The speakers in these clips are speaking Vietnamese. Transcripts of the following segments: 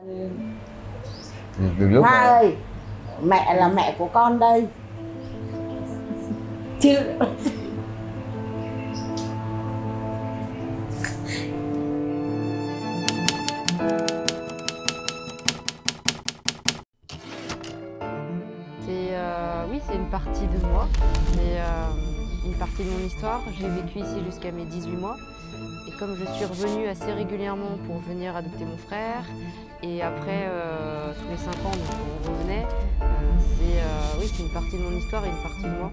Từ lúc Hoa ơi, mẹ là mẹ của con đây. Chứ Oui, c'est une partie de moi, c'est une partie de mon histoire. J'ai vécu ici jusqu'à mes 18 mois. Et comme je suis revenue assez régulièrement pour venir adopter mon frère, et après, tous les 5 ans, donc on revenait, oui, c'est une partie de mon histoire et une partie de moi.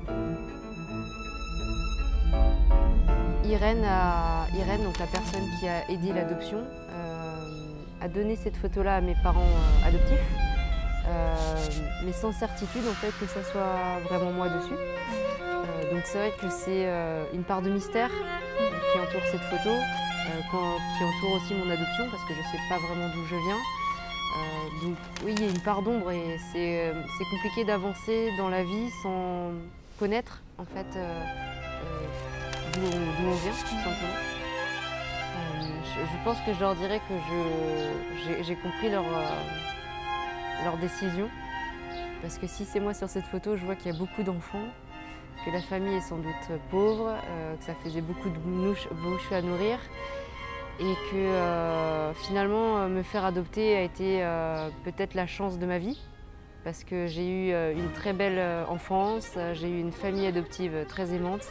Irène, donc la personne qui a aidé l'adoption, a donné cette photo-là à mes parents adoptifs. Mais sans certitude en fait que ça soit vraiment moi dessus. Donc c'est vrai que c'est une part de mystère qui entoure cette photo, qui entoure aussi mon adoption parce que je ne sais pas vraiment d'où je viens. Donc oui, il y a une part d'ombre et c'est compliqué d'avancer dans la vie sans connaître en fait d'où on vient tout simplement. Je pense que je leur dirais que j'ai compris leur décision. Parce que si c'est moi sur cette photo, je vois qu'il y a beaucoup d'enfants, que la famille est sans doute pauvre, que ça faisait beaucoup de bouches à nourrir et que finalement me faire adopter a été peut-être la chance de ma vie parce que j'ai eu une très belle enfance, j'ai eu une famille adoptive très aimante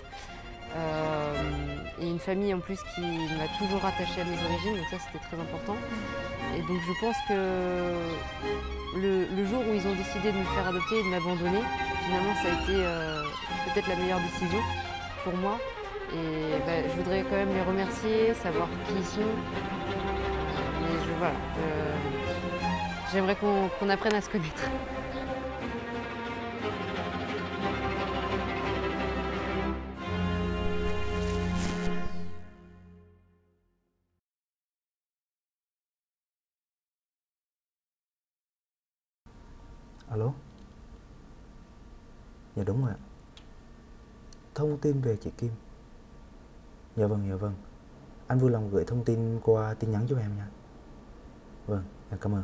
et une famille en plus qui m'a toujours attachée à mes origines, donc ça c'était très important. Et donc je pense que le jour où ils ont décidé de me faire adopter et de m'abandonner, finalement ça a été peut-être la meilleure décision pour moi. Et je voudrais quand même les remercier, savoir qui ils sont. Mais voilà, j'aimerais qu'on apprenne à se connaître. Alo? Dạ đúng rồi ạ. Thông tin về chị Kim. Dạ vâng. Anh vui lòng gửi thông tin qua tin nhắn giúp em nha. Vâng, em cảm ơn.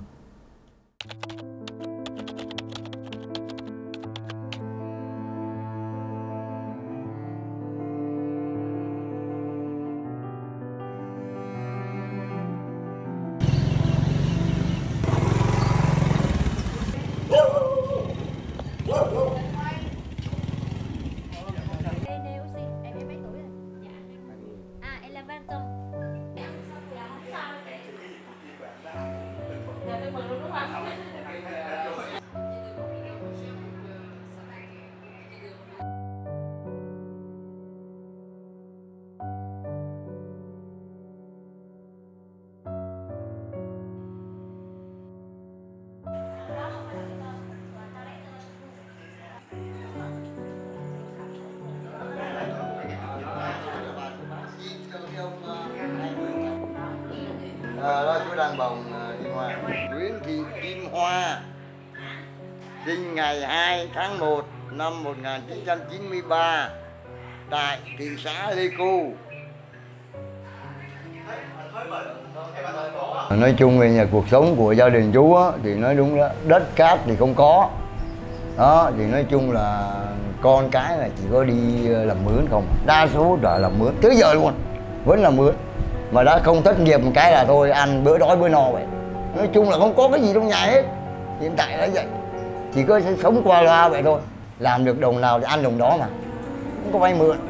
Đó chú đang bồng đi ngoài. Nguyễn Thị Kim Hoa, sinh ngày 2 tháng 1 năm 1993 tại thị xã Pleiku. Nói chung về nhà cuộc sống của gia đình chú á, thì nói đúng là đất cát thì không có. Đó thì nói chung là con cái là chỉ có đi làm mướn không. Đa số đã làm mướn tới giờ luôn, vẫn làm mướn. Mà đã không thất nghiệp một cái là thôi ăn bữa đói bữa no vậy. Nói chung là không có cái gì trong nhà hết. Hiện tại là vậy. Chỉ có sống qua loa vậy thôi. Làm được đồng nào thì ăn đồng đó mà. Không có vay mượn.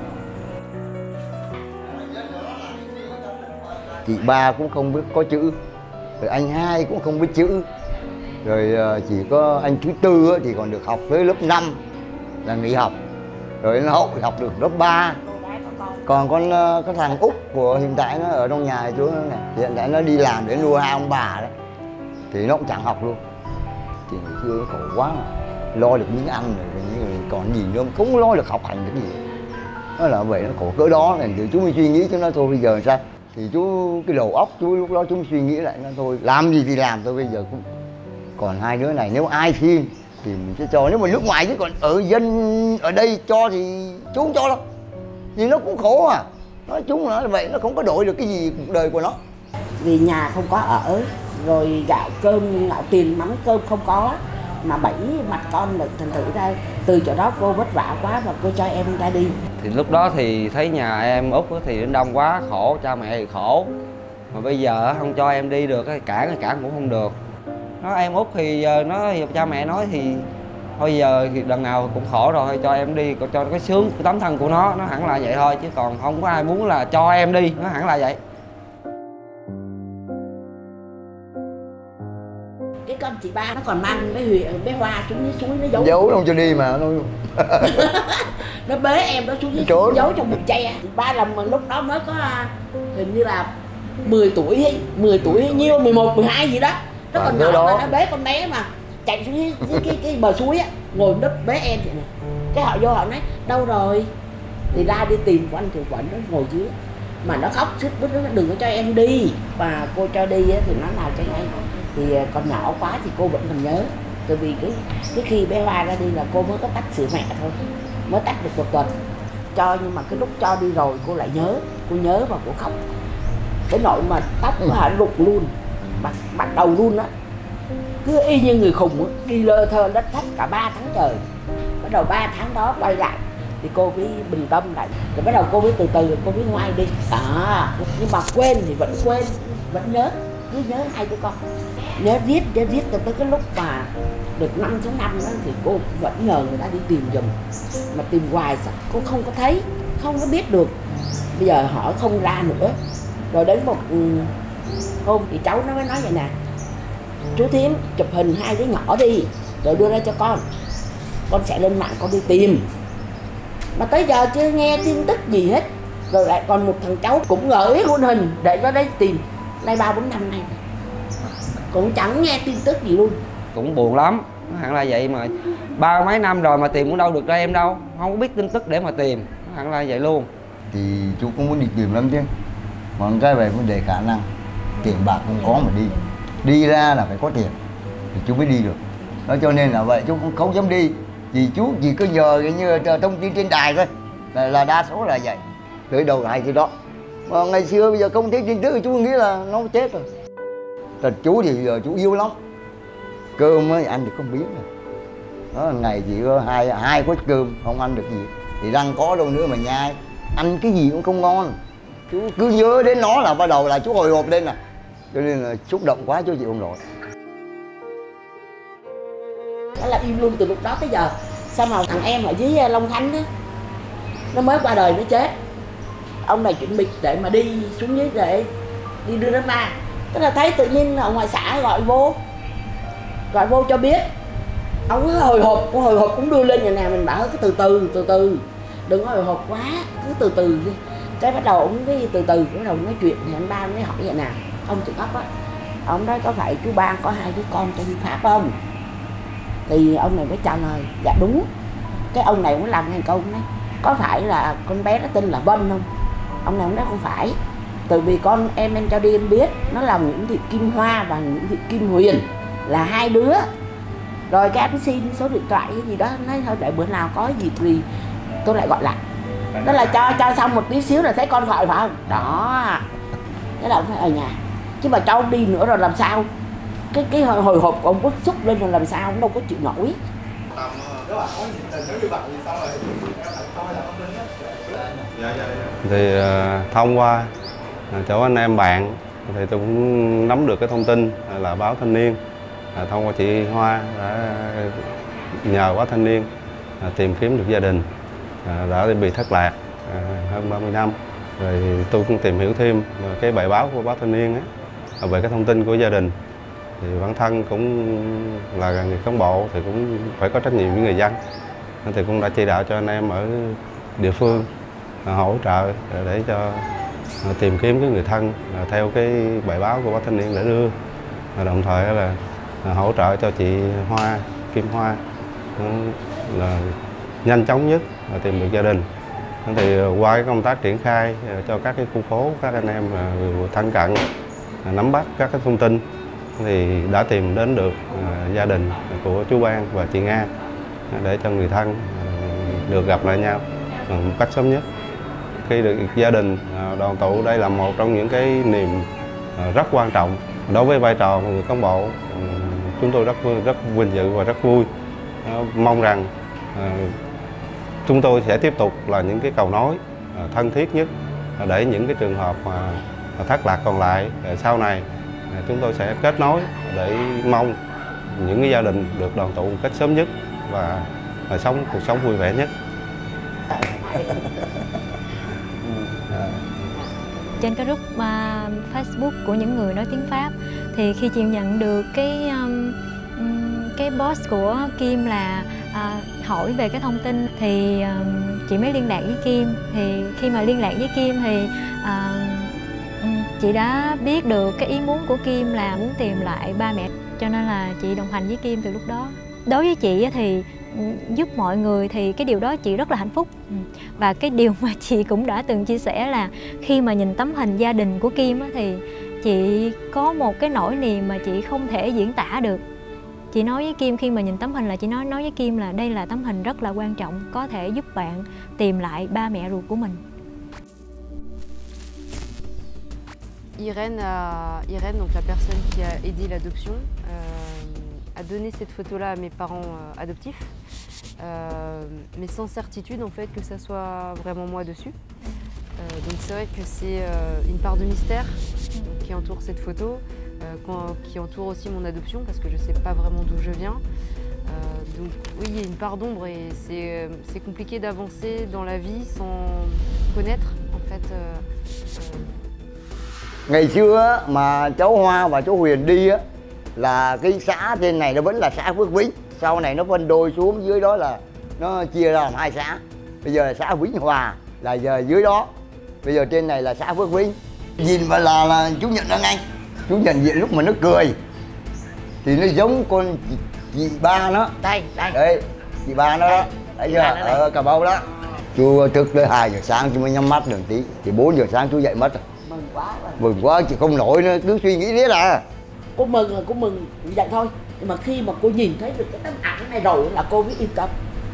Chị ba cũng không biết có chữ. Rồi anh hai cũng không biết chữ. Rồi chỉ có anh thứ tư thì còn được học tới lớp 5 là nghỉ học. Rồi anh Hậu học được lớp 3. Còn có thằng Út của hiện tại nó ở trong nhà chú này, hiện tại nó đi làm để nuôi hai ông bà đấy, thì nó cũng chẳng học luôn. Thì ngày xưa nó khổ quá mà, lo được miếng ăn rồi còn gì nữa, không lo được học hành được gì. Nó là vậy, nó khổ cỡ đó này, thì chú mới suy nghĩ cho nó thôi bây giờ sao. Thì chú cái đầu óc chú lúc đó chú mới suy nghĩ lại nó thôi, làm gì thì làm thôi bây giờ cũng. Còn hai đứa này nếu ai xin thì mình sẽ cho, nếu mà nước ngoài chứ còn ở dân ở đây cho thì chú không cho đâu. Vì nó cũng khổ à. Nói chung là vậy, nó không có đổi được cái gì cuộc đời của nó. Vì nhà không có ở, rồi gạo cơm, gạo tiền, mắm cơm không có, mà bẫy mặt con được, thành thử ra từ chỗ đó cô vất vả quá và cô cho em ra đi. Thì lúc đó thì thấy nhà em út thì nó đông quá, khổ, cha mẹ thì khổ. Mà bây giờ không cho em đi được, cản cũng không được. Nó em út thì giờ cha mẹ nói thì thôi giờ thì lần nào cũng khổ rồi, thôi cho em đi, cho cái sướng cái tấm thân của nó hẳn là vậy thôi, chứ còn không có ai muốn là cho em đi, nó hẳn là vậy. Cái con chị ba nó còn mang bé Hoa xuống dưới suối nó giấu không cho đi mà nó nó bế em đó xuống dưới suối, giấu trong bụi tre. Ba lần mà lúc đó mới có hình như là 10 tuổi nhiêu 11 12 gì đó, nó còn nhỏ mà nó bế con bé mà chạy xuống dưới cái bờ suối á, ngồi nấp bế em vậy nè. Cái họ vô họ nói đâu rồi thì ra đi tìm của anh Thiệu Quẩn, nó ngồi dưới mà nó khóc sướt bứt, nó đừng có cho em đi. Và cô cho đi á, thì nó nào cho ngay thì còn nhỏ quá thì cô vẫn còn nhớ, tại vì cái khi bé Hoa ra đi là cô mới có tách sữa mẹ thôi, mới tách được 1 tuần cho, nhưng mà cái lúc cho đi rồi cô lại nhớ, cô nhớ và cô khóc cái nỗi mà tóc nó hả rụng luôn, mặt đầu luôn á, cứ y như người khùng á, đi lơ thơ đất thách cả 3 tháng trời. Bắt đầu 3 tháng đó quay lại thì cô mới bình tâm lại, rồi bắt đầu cô mới từ từ cô mới ngoai đi đó. Nhưng mà quên thì vẫn quên, vẫn nhớ, cứ nhớ hai đứa con, nhớ viết tới cái lúc mà được 5 năm đó thì cô vẫn nhờ người ta đi tìm giùm, mà tìm hoài sao cô không có thấy, không có biết được. Bây giờ hỏi không ra nữa. Rồi đến một hôm thì cháu nó mới nói vậy nè: chú Thím chụp hình 2 đứa nhỏ đi rồi đưa ra cho con sẽ lên mạng con đi tìm. Mà tới giờ chưa nghe tin tức gì hết. Rồi lại còn một thằng cháu cũng gửi luôn hình để cho đấy tìm, nay 3-4 năm nay cũng chẳng nghe tin tức gì luôn. Cũng buồn lắm, hẳn là vậy, mà 30 mấy năm rồi mà tìm cũng đâu được ra em đâu, không có biết tin tức để mà tìm, hẳn là vậy luôn. Thì chú cũng muốn đi tìm lắm chứ, mà cái về vấn đề khả năng tiền bạc không có mà đi ra là phải có tiền thì chú mới đi được. Đó cho nên là vậy chú không dám đi, vì chú chỉ có nhờ như thông tin trên đài thôi, là đa số là vậy. Tới đầu là hay cái đó, mà ngày xưa bây giờ không thấy tin tức thì chú nghĩ là nó chết rồi. Thật chú thì giờ chú yêu lắm, cơm ấy ăn được có miếng rồi. Đó, ngày chỉ có hai quất cơm, không ăn được gì thì răng có đâu nữa mà nhai, ăn cái gì cũng không ngon. Chú cứ nhớ đến nó là bắt đầu là chú hồi hộp lên, cho nên là xúc động quá chú chịu không nổi. Đó là im luôn từ lúc đó tới giờ. Sao mà thằng em ở dưới Long Khánh đó, nó mới qua đời nó chết, ông này chuẩn bị để mà đi xuống dưới để đi đưa nó ra. Tức là thấy tự nhiên ở ngoài xã gọi vô cho biết. Ông cứ hồi hộp cũng đưa lên nhà nào, mình bảo cứ từ từ đừng có hồi hộp quá, cứ từ từ đi. Cái bắt đầu ông cái từ từ bắt đầu nói chuyện thì anh ba mới hỏi vậy nè, ông Trường Ấp á, ông nói có phải chú Ba có 2 đứa con cho đi Pháp không? Thì ông này mới trả lời dạ đúng. Cái ông này cũng làm ngay câu đấy, có phải là con bé nó tên là Vân không? Ông này cũng nói không phải, tại vì con em cho đi em biết nó là Nguyễn Thị Kim Hoa và Nguyễn Thị Kim Huyền là 2 đứa. Rồi cái anh xin số điện thoại hay gì đó, nói thôi để bữa nào có gì thì tôi lại gọi lại. Đó là cho xong một tí xíu là thấy con gọi phải không? Đó. Thế là ông phải ở nhà. Chứ mà cho ông đi nữa rồi làm sao? Cái hồi hộp của ông bức xúc lên rồi làm sao, ông đâu có chịu nổi. Thì thông qua chỗ anh em bạn thì tôi cũng nắm được cái thông tin là báo Thanh Niên, thông qua chị Hoa đã nhờ báo Thanh Niên tìm kiếm được gia đình đã bị thất lạc hơn 30 năm. Rồi tôi cũng tìm hiểu thêm cái bài báo của báo Thanh Niên ấy, về cái thông tin của gia đình. Thì bản thân cũng là người cán bộ thì cũng phải có trách nhiệm với người dân, thì cũng đã chỉ đạo cho anh em ở địa phương hỗ trợ để cho tìm kiếm cái người thân theo cái bài báo của báo Thanh Niên để đưa, đồng thời là hỗ trợ cho chị Hoa, Kim Hoa là nhanh chóng nhất tìm được gia đình. Thì qua cái công tác triển khai cho các cái khu phố, các anh em thân cận nắm bắt các cái thông tin thì đã tìm đến được gia đình của chú Ban và chị Nga để cho người thân được gặp lại nhau một cách sớm nhất. Khi được gia đình đoàn tụ, đây là một trong những cái niềm rất quan trọng Đối với vai trò của người cán bộ, chúng tôi rất vinh dự và rất vui. Mong rằng chúng tôi sẽ tiếp tục là những cái cầu nối thân thiết nhất để những cái trường hợp mà thất lạc còn lại sau này chúng tôi sẽ kết nối để mong những cái gia đình được đoàn tụ một cách sớm nhất và sống cuộc sống vui vẻ nhất. Trên cái group Facebook của những người nói tiếng Pháp thì khi chị nhận được cái post của Kim là hỏi về cái thông tin thì chị mới liên lạc với Kim. Thì khi mà liên lạc với Kim thì chị đã biết được cái ý muốn của Kim là muốn tìm lại ba mẹ, cho nên là chị đồng hành với Kim từ lúc đó. Đối với chị thì giúp mọi người thì cái điều đó chị rất là hạnh phúc. Và cái điều mà chị cũng đã từng chia sẻ là khi mà nhìn tấm hình gia đình của Kim thì chị có một cái nỗi niềm mà chị không thể diễn tả được. Chị nói với Kim, khi mà nhìn tấm hình là chị nói với Kim là đây là tấm hình rất là quan trọng, có thể giúp bạn tìm lại ba mẹ ruột của mình. Irène, donc la personne qui a aidé l'adoption, a donné cette photo-là à mes parents adoptifs, mais sans certitude en fait que ça soit vraiment moi dessus. Donc c'est vrai que c'est une part de mystère qui entoure cette photo, qui entoure aussi mon adoption parce que je ne sais pas vraiment d'où je viens. Donc oui, il y a une part d'ombre et c'est compliqué d'avancer dans la vie sans connaître en fait. Ngày xưa mà cháu Hoa và cháu Huyền đi á, là cái xã trên này nó vẫn là xã Phước Vĩnh. Sau này nó phân đôi xuống, dưới đó là nó chia ra làm hai xã. Bây giờ là xã Vĩnh Hòa là giờ dưới đó. Bây giờ trên này là xã Phước Vĩnh. Nhìn vào là chú nhận ra ngay. Chú nhận diện lúc mà nó cười thì nó giống con chị ba nó. Đây. Đây, chị ba nó đó. Thấy chưa? Ở Cà Mau đó. Chú thức tới 2 giờ sáng chú mới nhắm mắt được tí. Thì 4 giờ sáng chú dậy mất rồi. Mừng quá chị không nổi nữa, cứ suy nghĩ thế là cô mừng vậy thôi. Nhưng mà khi mà cô nhìn thấy được cái tấm ảnh này rồi là cô mới yên tâm.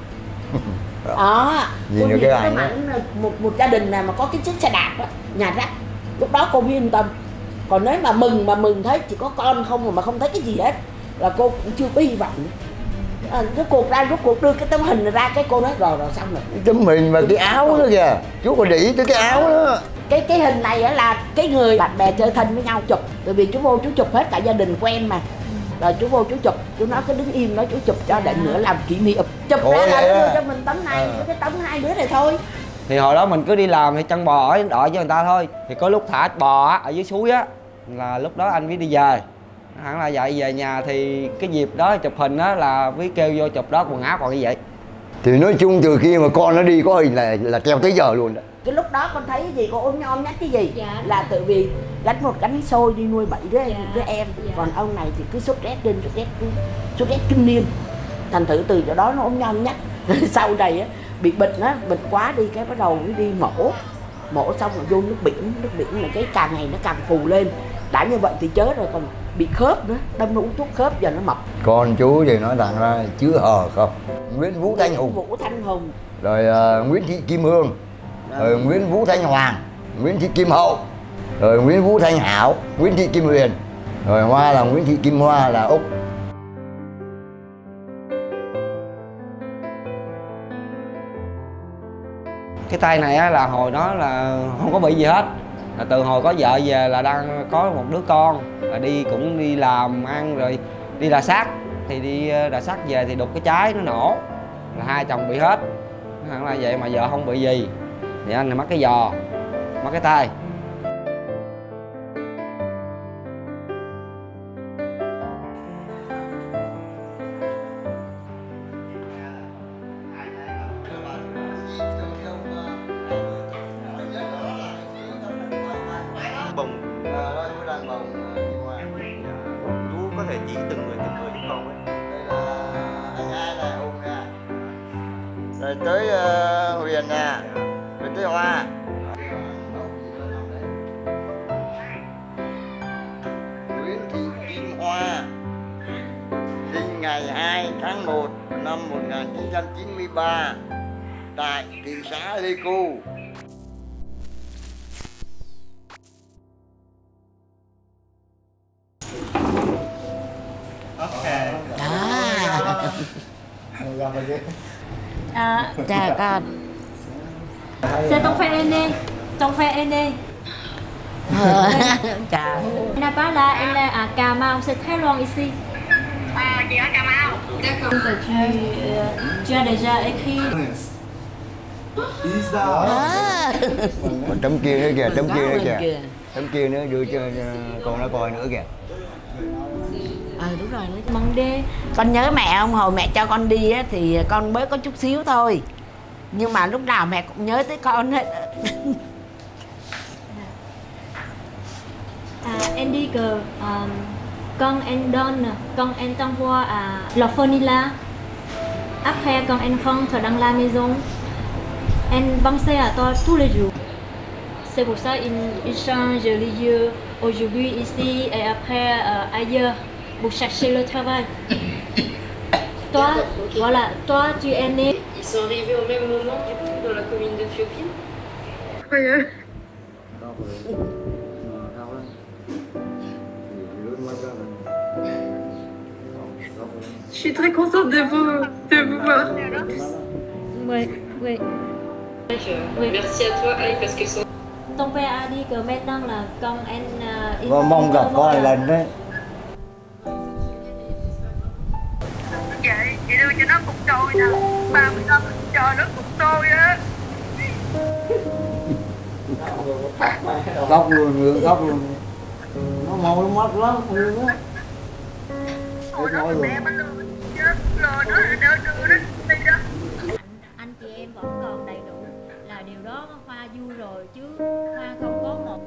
Đó, nhìn cô được nhìn cái tấm ảnh ảnh một gia đình nào mà có cái chiếc xe đạp đó, nhà rách, lúc đó cô mới yên tâm. Còn nếu mà mừng thấy chỉ có con không mà không thấy cái gì hết là cô cũng chưa có hy vọng. Rốt cuộc đưa cái tấm hình này ra, cái cô nói rồi xong rồi. Tấm hình và cái áo nữa kìa, chú còn để ý tới cái áo đó. Cái hình này là cái người bạn bè chơi thân với nhau chụp, tại vì chú vô chú chụp hết cả gia đình quen mà. Rồi chú vô chú chụp, chú nói cứ đứng im nói chú chụp cho để nữa làm kỷ niệm. Chụp ra là đưa cho mình tấm này, cái tấm hai đứa này thôi. Thì hồi đó mình cứ đi làm thì chăn bò ở đợi cho người ta thôi. Thì có lúc thả bò ở dưới suối á, là lúc đó anh mới đi về. Hẳn là vậy, về nhà thì cái dịp đó chụp hình đó là mới kêu vô chụp đó, quần áo còn như vậy. Thì nói chung từ khi mà con nó đi có hình là treo tới giờ luôn đó. Cái lúc đó con thấy cái gì, con ôm nhắc cái gì là tự vì gánh một gánh xôi đi nuôi 7 đứa em. Còn ông này thì cứ sốt rét kinh niên. Thành thử từ chỗ đó nó ôm nhắc. Sau này á, bị bệnh á, bệnh quá đi cái bắt đầu mới đi mổ xong rồi vô nước biển là cái càng ngày nó càng phù lên. Đã như vậy thì chớ rồi, còn bị khớp nữa, đâm nó uống thuốc khớp giờ nó mập. Con chú thì nói rằng ra chữ hờ không. Nguyễn Vũ Thanh Hùng. Rồi Nguyễn Thị Kim Hương. Rồi Nguyễn Vũ Thanh Hoàng, Nguyễn Thị Kim Hậu. Rồi Nguyễn Vũ Thanh Hảo, Nguyễn Thị Kim Huyền. Rồi Hoa là Nguyễn Thị Kim Hoa là Úc. Cái tay này á, là hồi đó là không có bị gì hết. Là từ hồi có vợ về là đang có một đứa con, là cũng đi làm ăn rồi đi rà sát. Thì đi rà sát về thì đục cái trái nó nổ, là hai chồng bị hết. Hẳn là vậy mà vợ không bị gì. Thì anh này mắc cái giò, mắc cái tay. Bồng. Chú có thể chỉ từng người giúp con với. Đây là anh hai này, Hùng nè. Rồi tới Huyền nè. Rồi tới Hoa. Nguyễn Thị Kim Hoa, sinh ngày 2 tháng 1 năm 1993 tại thị xã Pleiku. Chào con. C'est ton frère aîné. Ton frère aîné. Chào. Elle n'a pas là, elle est à Cà Mau, c'est très loin ici. Chị ở Cà Mau. Donc tu as déjà écrit. Còn tấm kia nữa kìa, tấm kia nữa kìa, tấm kia nữa đưa cho con nó coi nữa kìa. Đúng rồi. Monday. Con nhớ mẹ không? Hồi mẹ cho con đi á, thì con mới có chút xíu thôi, nhưng mà lúc nào mẹ cũng nhớ tới con hết. Em dit que quand elle donne, quand elle t'envoie à l'orphelinat, après quand elle rentre dans la maison, elle pense à toi tous les jours. C'est pour ça il change les yeux aujourd'hui ici et après ailleurs pour chercher le travail. Toi, voilà, toi tu es né. Ils sont arrivés au même moment du coup dans la commune de Phiopine. Je suis très contente de vous voir. Oui, oui. Oui. Merci à toi Aïe parce que son... Ton père a dit que maintenant là con anh Và mong gặp con lần đấy. Chị đưa cho nó cục tôi nè. Bà mình cho nó cục tôi á. Khóc luôn, khóc luôn. Nó màu nó mắt lắm, luôn á. Hồi đó mẹ mà lừa chứ, lừa nó là đỡ đưa đó đi đó. Anh chị em vẫn còn đầy đủ là điều đó Hoa vui rồi chứ Hoa không có một.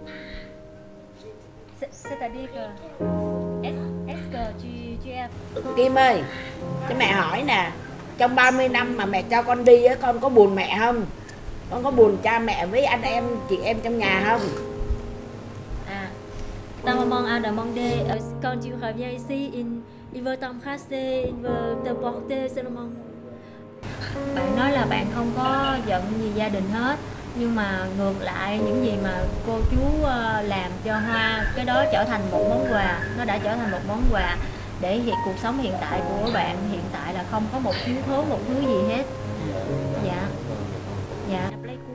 C'est-à-dire que est-ce que tu es... Kim ơi, cho mẹ hỏi nè, trong 30 năm mà mẹ cho con đi á, con có buồn mẹ không? Con có buồn cha mẹ với anh em, chị em trong nhà không? Ta maman a demandé quand tu reviens ici, il veut t'embrasser, il veut te porter seulement. Bạn nói là bạn không có giận gì gia đình hết, nhưng mà ngược lại những gì mà cô chú làm cho Hoa, cái đó trở thành một món quà, nó đã trở thành một món quà để cuộc sống hiện tại của bạn hiện tại là không có một thiếu thốn một thứ gì hết. Dạ. Dạ.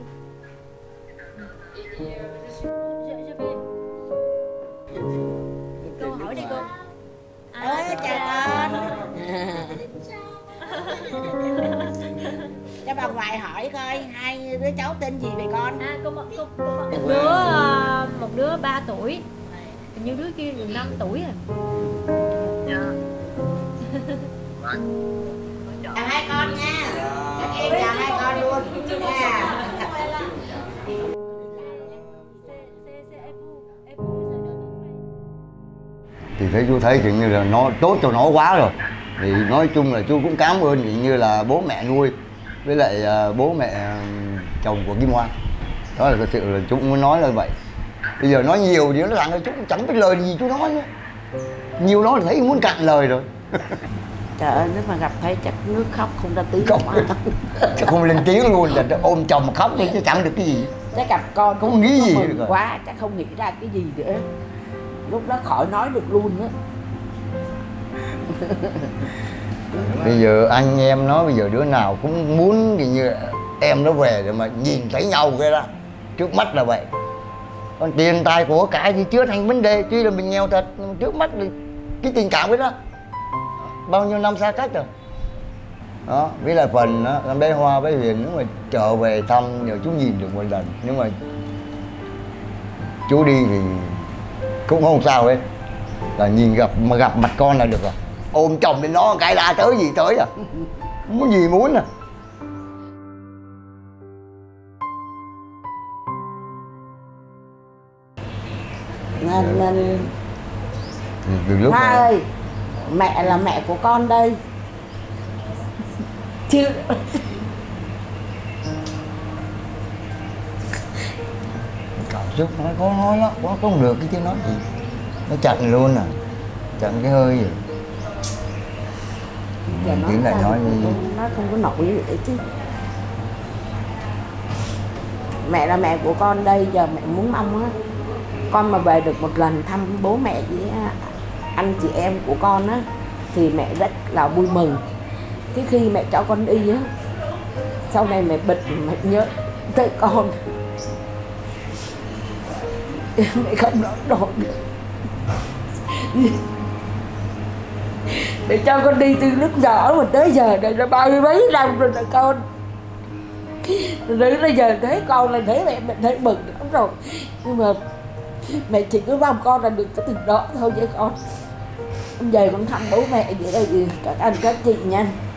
Cô hỏi đi cô. Chào con. Cho bà ngoại hỏi coi hai đứa cháu tên gì vậy con? Một đứa 3 tuổi, hình như đứa kia 5 tuổi à. Chào hai con nha. Các em chào hai con luôn nha. Thì thấy chú thấy kiểu như là nó tốt cho nó quá rồi. Thì nói chung là chú cũng cảm ơn kiểu như là bố mẹ nuôi với lại bố mẹ chồng của Kim Hoa. Đó là thật sự là chú cũng muốn nói là vậy. Bây giờ nói nhiều thì nó rằng là chú cũng chẳng biết lời gì chú nói nữa. Nhiều nói là thấy muốn cạn lời rồi. Trời ơi, nếu mà gặp thấy chắc nước khóc không ra tiếng. Chắc không lên tiếng luôn, là ôm chồng mà khóc đi chứ chẳng được cái gì. Chắc gặp con không nghĩ gì được rồi. Quá, chắc không nghĩ ra cái gì nữa. Lúc đó khỏi nói được luôn á. Bây giờ anh em nó bây giờ đứa nào cũng muốn thì như em nó về rồi mà nhìn thấy nhau cái đó. Trước mắt là vậy. Còn tiền tài của cải thì chưa thành vấn đề, tuy là mình nghèo thật, nhưng mà trước mắt thì cái tình cảm với đó bao nhiêu năm xa cách rồi. Đó, với lại phần đó, làm bé Hoa với Huyền nếu mà trở về thăm nhờ chú nhìn được một lần, nhưng mà chú đi thì cũng không sao hết, là nhìn gặp mặt con là được rồi. Ôm chồng lên nó cái đã tới gì tới à, muốn gì muốn à. Nên từ lúc Hoa này ơi, mẹ là mẹ của con đây chứ. Cảm xúc nó khó nói lắm, nó không được cái chứ nói gì, nó chặn luôn à, chặn cái hơi gì. Tiếng lại nói gì nó không có nổi vậy chứ. Mẹ là mẹ của con đây, giờ mẹ muốn mong á con mà về được một lần thăm bố mẹ với anh chị em của con á, thì mẹ rất là vui mừng. Cái khi mẹ cho con đi á, sau này mẹ bịch mẹ nhớ tới con. Mẹ không nói nổi nữa. Mẹ cho con đi từ lúc nhỏ mà tới giờ đây là 30 mấy năm rồi nè con. Rồi bây giờ thấy con là thấy mẹ thấy mừng lắm rồi. Nhưng mà mẹ chỉ cứ mong con là được cái từ đó thôi với con. Bây giờ con thăm bố mẹ vậy đây các anh các chị nha.